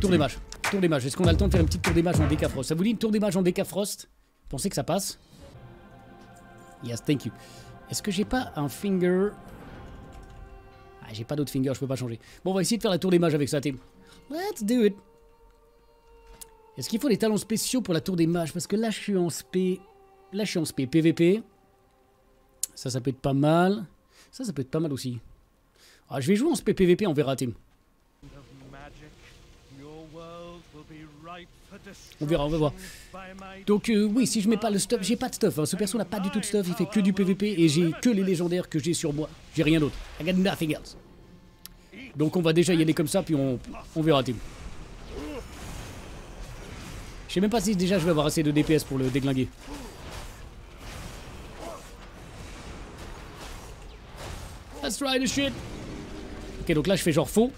tour des mages. Tour des mages. Est-ce qu'on a le temps de faire une petite tour des mages en Decafrost? Ça vous dit une tour des mages en Decafrost? Pensez que ça passe? Yes, thank you. Est-ce que j'ai pas un finger? Ah, j'ai pas d'autre finger, je peux pas changer. Bon, on va essayer de faire la tour des mages avec ça, team. Let's do it. Est-ce qu'il faut des talents spéciaux pour la tour des mages? Parce que là, je suis en spé... Là, je suis en spé PVP. Ça peut être pas mal. Ça peut être pas mal aussi. Ah, je vais jouer en spé PVP, on verra, team. On verra, on va voir. Donc oui, si je mets pas le stuff, j'ai pas de stuff. Hein. Ce perso n'a pas du tout de stuff, il fait que du PVP et j'ai que les légendaires que j'ai sur moi. J'ai rien d'autre. I got nothing else. Donc on va déjà y aller comme ça, puis on verra, team. Je sais même pas si déjà je vais avoir assez de DPS pour le déglinguer. Let's try this shit. Ok, donc là je fais genre faux.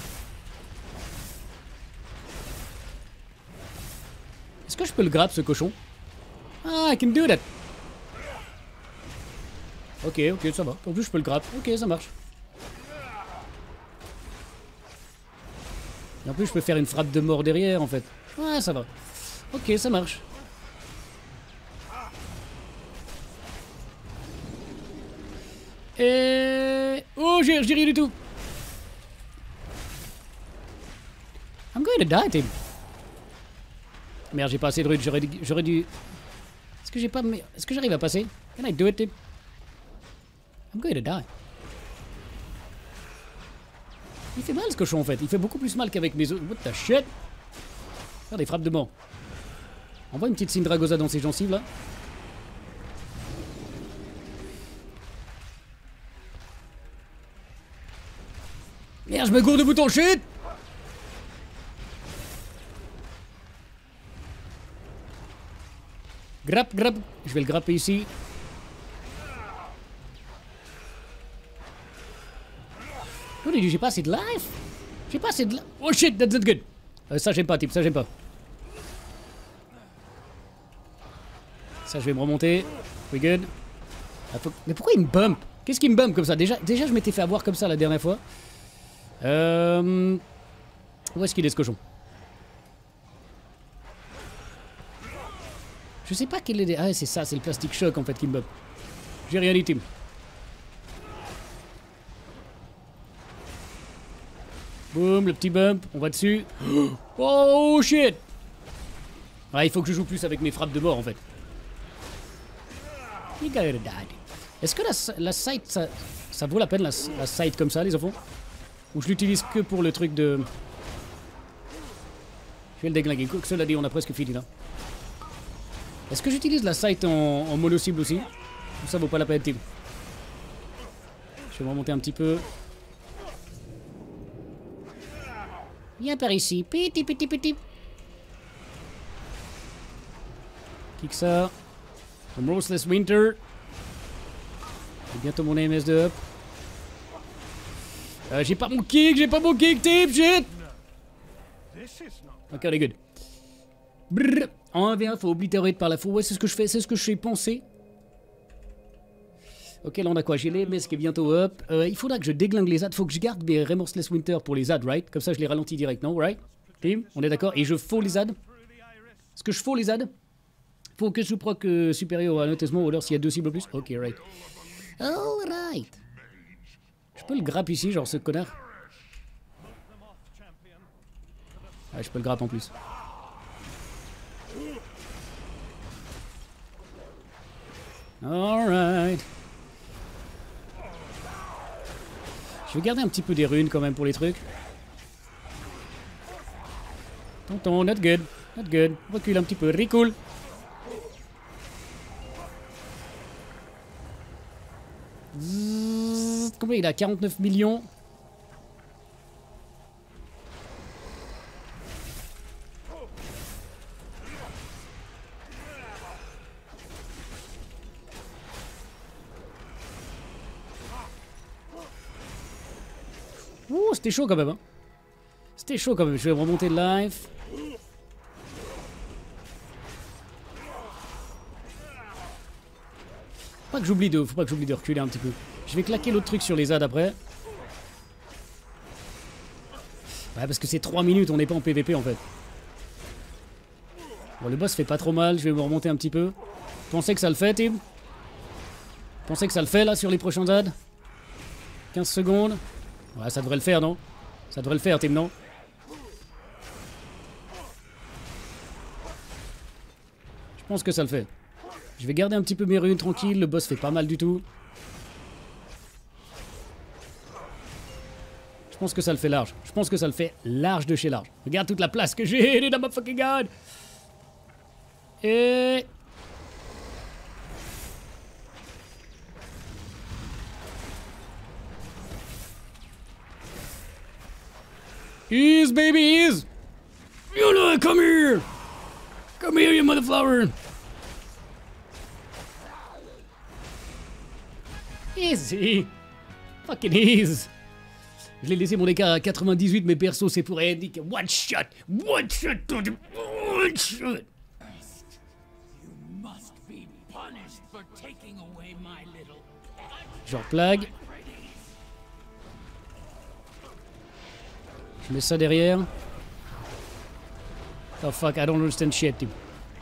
Est-ce que je peux le grab ce cochon? Ah, I can do that. Ok, ça va. En plus je peux le grab. Ok, ça marche. Et en plus je peux faire une frappe de mort derrière en fait. Ouais, ça va. Ok, ça marche. Et... Oh, j'ai rien du tout. I'm going to die, team. Merde, j'ai pas assez de rude, j'aurais dû... Est-ce que j'ai pas... Est-ce que j'arrive à passer? Can I do it, team? I'm going to die. Il fait mal ce cochon en fait, il fait beaucoup plus mal qu'avec mes autres... What the shit? Faire des frappes de mort. Envoie une petite Syndragosa dans ses gencives là. Merde, je me gourde de bouton, shit! Grappe. Je vais le grapper ici. Oh, j'ai pas assez de life. J'ai pas assez de life. Oh shit, that's not good. Ça j'aime pas, type, ça j'aime pas. Ça je vais me remonter. We good. Mais pourquoi il me bump? Qu'est-ce qu'il me bump comme ça? Déjà je m'étais fait avoir comme ça la dernière fois. Où est-ce qu'il est ce cochon? Je sais pas quel est... Ah c'est ça, c'est le plastic shock en fait qui me bump. J'ai rien dit, team. Boum, le petit bump, on va dessus. Oh shit! Ah, il faut que je joue plus avec mes frappes de mort en fait. You gotta die. Est-ce que la sight, ça vaut la peine la sight comme ça, les enfants? Ou je l'utilise que pour le truc de... Je vais le déglinguer. Quoi que cela dit, on a presque fini là. Est-ce que j'utilise la sight en mono-cible aussi? Ou ça vaut pas la peine, team? Je vais me remonter un petit peu. Viens par ici. Petit. Kick ça. Remorseless Winter. J'ai bientôt mon AMS de up. J'ai pas mon kick, team, shit! Ok, on est good. Brrr. En 1v1, faut obliterate par la fou. Ouais, c'est ce que je fais, c'est ce que je fais penser. Ok, là on a quoi? J'ai les MS qui est bientôt up. Il faudra que je déglingue les ZAD. Faut que je garde mes Remorseless Winter pour les ZAD, right? Comme ça je les ralentis direct, non? Right? Team, on est d'accord? Et je faux les ZAD? Est-ce que je faux les ZAD? Faut que je proc supérieur à notation ou alors s'il y a 2 cibles en plus? Ok, right. Alright. Je peux le grappe ici, genre ce connard? Ah, je peux le grappe en plus. Alright. Je vais garder un petit peu des runes quand même pour les trucs. Tonton, not good. Not good. Recule un petit peu. Recule. Combien il a? 49 millions. Ouh, c'était chaud quand même. Hein. C'était chaud quand même. Je vais remonter de life. Faut pas que j'oublie de reculer un petit peu. Je vais claquer l'autre truc sur les ZAD après. Ouais, parce que c'est 3 minutes, on n'est pas en PVP en fait. Bon, le boss fait pas trop mal, je vais me remonter un petit peu. Pensez que ça le fait, Tim? Pensez que ça le fait là sur les prochains ZAD? 15 secondes. Ouais, ça devrait le faire, non? Ça devrait le faire, Tim, non? Je pense que ça le fait. Je vais garder un petit peu mes runes tranquilles, le boss fait pas mal du tout. Je pense que ça le fait large. Je pense que ça le fait large de chez large. Regarde toute la place que j'ai, oh my fucking god! Et... Ease, baby, ease! You know, come here! Come here, you motherflower! Easy! Fucking ease! Je l'ai laissé mon écart à 98, mais perso, c'est pour Andy. One shot! One shot! One shot! Genre plague. Je mets ça derrière. Oh fuck, I don't understand shit, dude.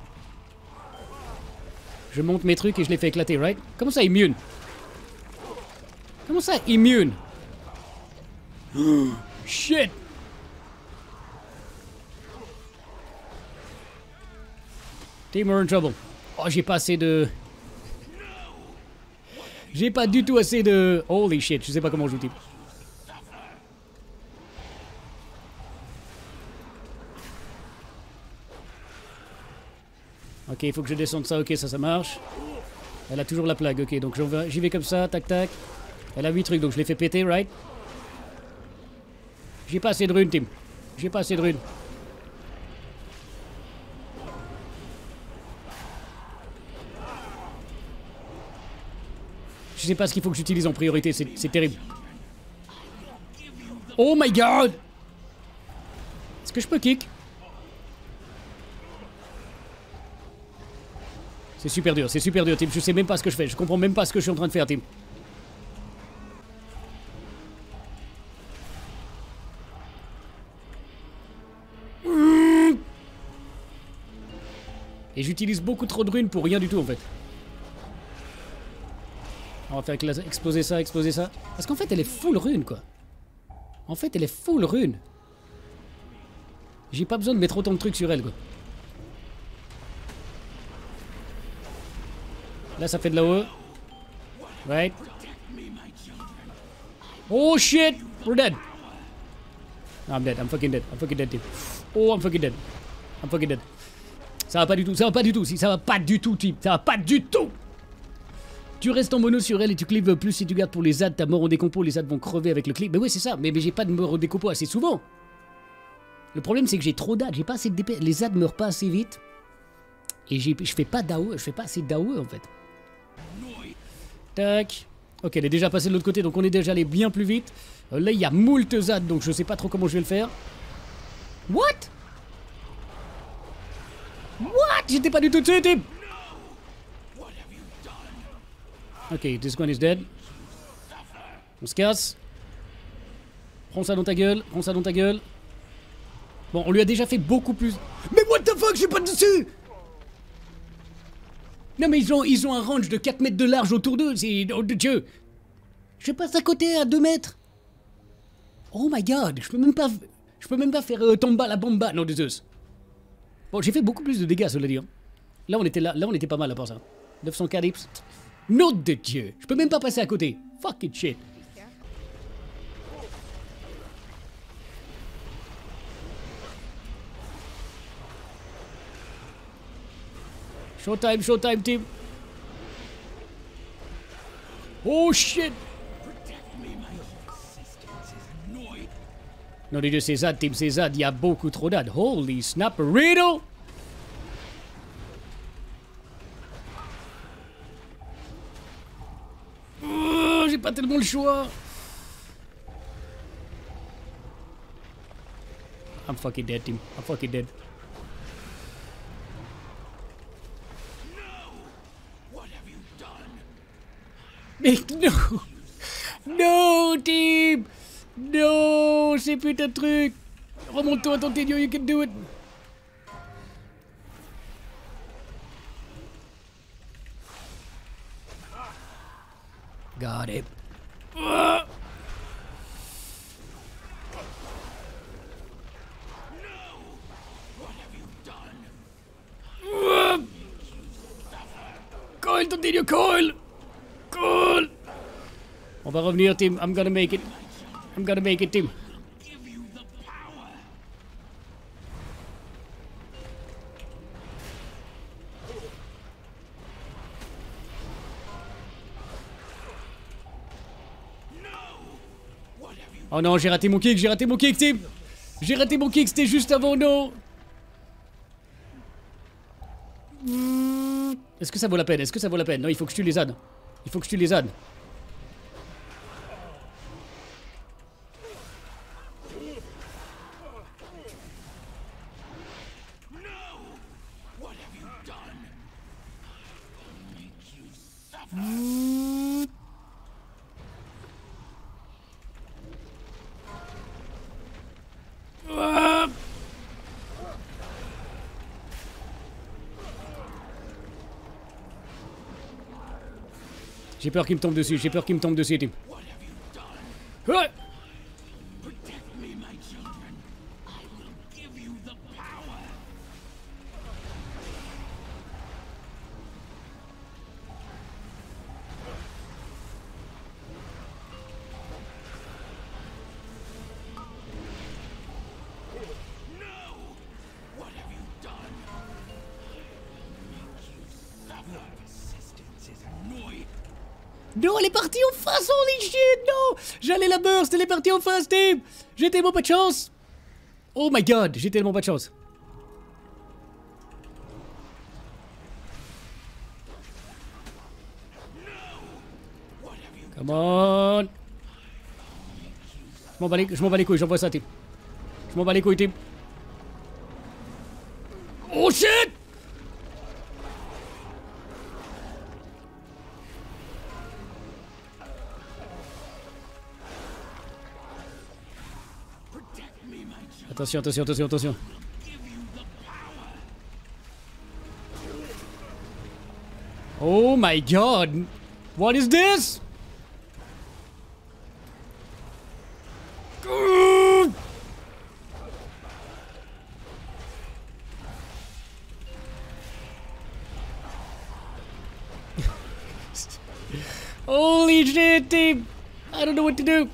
Je monte mes trucs et je les fais éclater, right? Comment ça, immune? Comment ça, immune? Shit! Team, we're in trouble. Oh, j'ai pas assez de... J'ai pas du tout assez de... Holy shit, je sais pas comment on joue, type. Ok, il faut que je descende ça, ok, ça marche. Elle a toujours la plague, ok, donc j'y vais comme ça, tac tac. Elle a 8 trucs, donc je les fais péter, right? J'ai pas assez de runes, Tim. J'ai pas assez de runes. Je sais pas ce qu'il faut que j'utilise en priorité, c'est terrible. Oh my god! Est-ce que je peux kick? C'est super dur, Tim. Je sais même pas ce que je fais. Je comprends même pas ce que je suis en train de faire, Tim. Et j'utilise beaucoup trop de runes pour rien du tout, en fait. On va faire exploser ça, exploser ça. Parce qu'en fait, elle est full rune, quoi. En fait, elle est full rune. J'ai pas besoin de mettre autant de trucs sur elle, quoi. Là, ça fait de l'AOE. Right. Oh shit! We're dead. No, I'm dead. I'm fucking dead. I'm fucking dead, team. Oh, I'm fucking dead. I'm fucking dead. Ça va pas du tout. Ça va pas du tout. Si, ça va pas du tout, team. Ça va pas du tout. Tu restes en mono sur elle et tu clives plus si tu gardes pour les ZAD. Ta mort en décompo, les ZAD vont crever avec le clip. Mais oui, c'est ça. Mais j'ai pas de mort en décompo assez souvent. Le problème, c'est que j'ai trop d'AD. J'ai pas assez de DP. Les ZAD meurent pas assez vite. Et je fais pas d'AOE. Je fais pas assez d'AOE, en fait. Tac. Ok, elle est déjà passée de l'autre côté, donc on est déjà allé bien plus vite. Là, il y a moult ZAD, donc je sais pas trop comment je vais le faire. What? What? J'étais pas du tout dessus, type. Ok, this one is dead. On se casse. Prends ça dans ta gueule, prends ça dans ta gueule. Bon, on lui a déjà fait beaucoup plus... Mais what the fuck, je suis pas dessus. Non mais ils ont un range de 4 mètres de large autour d'eux, c'est... Oh de Dieu. Je passe à côté à 2 mètres. Oh my god, je peux même pas faire tomba la bomba, non de Zeus. Bon, j'ai fait beaucoup plus de dégâts, cela dit. Hein. Là, on était pas mal à part ça. 900 calips. Nom de Dieu, je peux même pas passer à côté. Fucking shit. Showtime, team. Oh shit. Non, les deux, c'est ZAD, team, c'est ZAD. Il y a beaucoup trop d'AD. Holy snapperito. Oh, j'ai pas tellement le choix. I'm fucking dead, team. I'm fucking dead. Mais non! Non, team! Non, ces putains de trucs! Remonte-toi, Tontinho, you can do it. Got it. Coil, Tontinho, coil. Coil. On va revenir, Tim. I'm gonna make it. I'm gonna make it, Tim. Oh non, j'ai raté mon kick, Tim. J'ai raté mon kick, c'était juste avant, non. Est-ce que ça vaut la peine? Est-ce que ça vaut la peine? Non, il faut que je tue les ânes. Il faut que je tue les ânes. J'ai peur qu'il me tombe dessus, Tim. Ouais. Non, elle est partie en face, holy shit, non. J'allais la burst, elle est partie en face, Tim. J'ai tellement pas de chance. Oh my god, j'ai tellement pas de chance. Come on. Je m'en bats les couilles, j'envoie ça, Tim. Je m'en bats les couilles, Tim. Oh shit. Attention. Oh my god! What is this? Holy shit, team! I don't know what to do.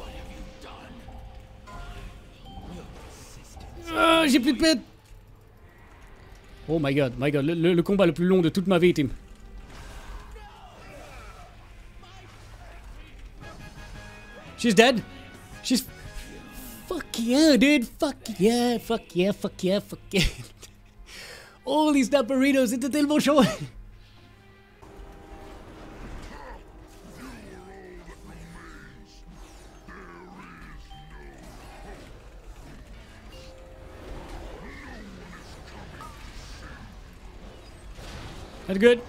J'ai plus de pète. Oh my god, le combat le plus long de toute ma vie, Tim. She's dead. She's... Fuck yeah, dude. Fuck yeah. Holy snap burritos, c'était tellement chaud. That's good.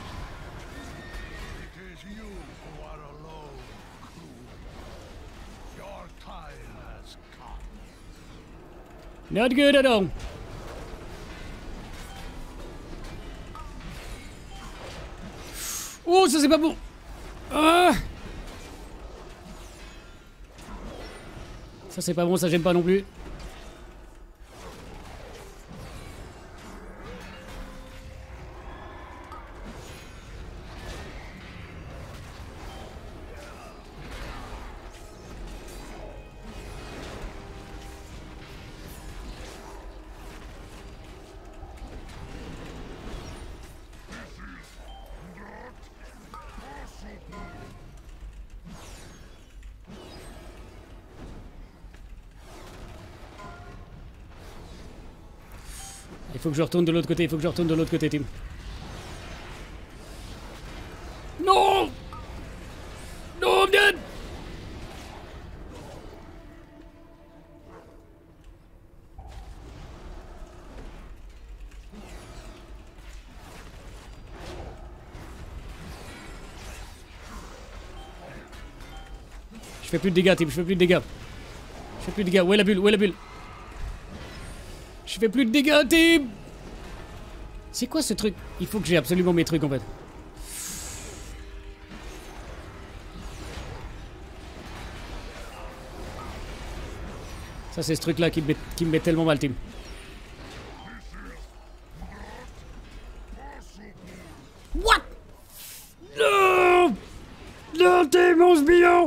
Not good at all. Oh, ça c'est pas bon. Ah. Ça c'est pas bon, ça j'aime pas non plus. Il faut que je retourne de l'autre côté, Tim. Non! Non, I'm dead! Je fais plus de dégâts, Tim, Où est la bulle? Je fais plus de dégâts, team. C'est quoi ce truc? Il faut que j'ai absolument mes trucs en fait. Ça c'est ce truc là qui me met tellement mal, team. What? Non! Non, t'es mon sbillon!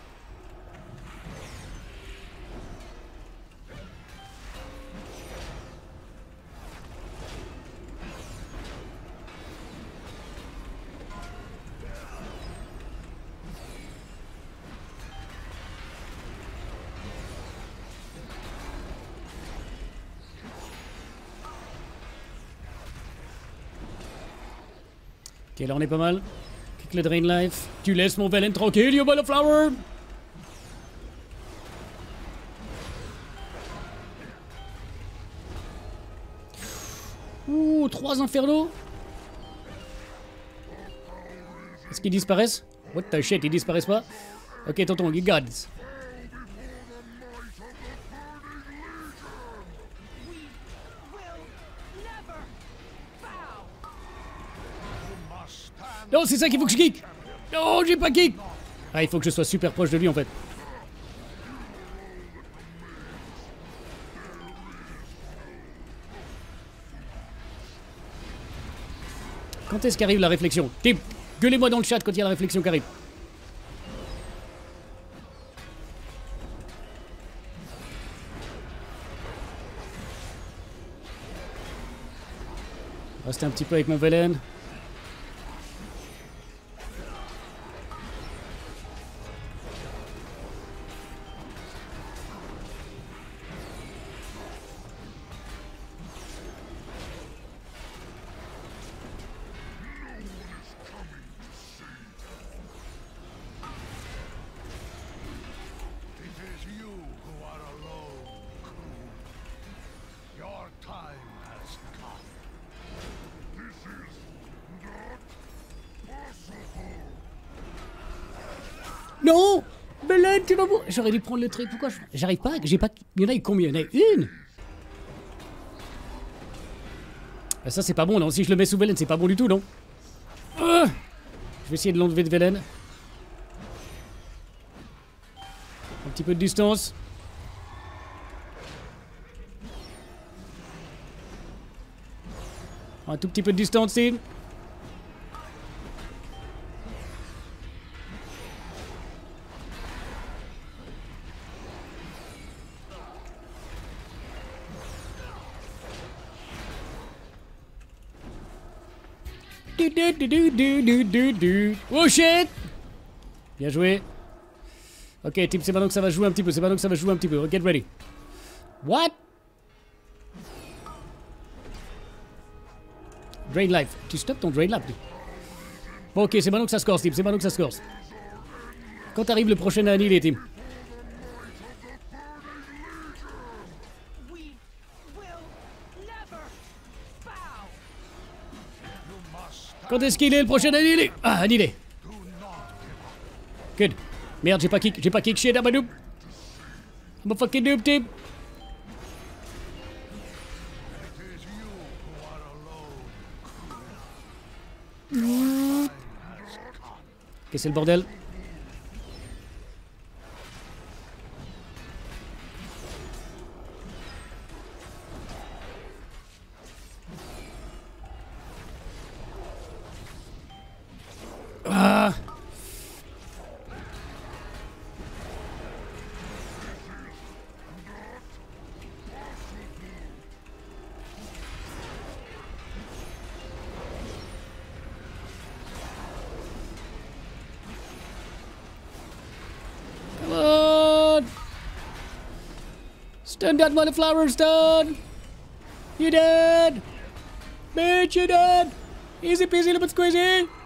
Ok, là on est pas mal. Kick le drain life. Tu laisses mon Velen tranquille, you ball of flower! Ouh, 3 infernos! Est-ce qu'ils disparaissent? What the shit, ils disparaissent pas? Ok, tonton, you got this. Non, c'est ça qu'il faut que je kick! Non, j'ai pas kick! Ah, il faut que je sois super proche de lui en fait. Quand est-ce qu'arrive la réflexion? Tim, gueulez-moi dans le chat quand il y a la réflexion qui arrive. Rester un petit peu avec mon Velen. Non! Belen, tu vas mourir! J'aurais dû prendre le truc, pourquoi j'arrive pas? J'ai pas. Il y en a eu combien? Il y en a eu une! Ah, ça c'est pas bon, non? Si je le mets sous Velen, c'est pas bon du tout, non? Je vais essayer de l'enlever de Velen. Un petit peu de distance. Un tout petit peu de distance, Tim. Oh shit! Bien joué. Ok, Tim, c'est maintenant que ça va jouer un petit peu. C'est maintenant que ça va jouer un petit peu. Get ready. What? Drain life. Tu stops ton drain life. Bon, ok, c'est maintenant que ça score, Tim. C'est maintenant que ça score. Quand arrive le prochain à annihiler, Tim? Quand est-ce qu'il est le prochain annihilé? Ah, annihilé. Good. Merde, j'ai pas kick shit, I'm a noob. I'm a fucking noob, Tim. Ok, c'est le bordel. Ah. Come on. Stun that motherflower, stun. You dead. Bitch, you dead. Easy peasy, lemon squeezy.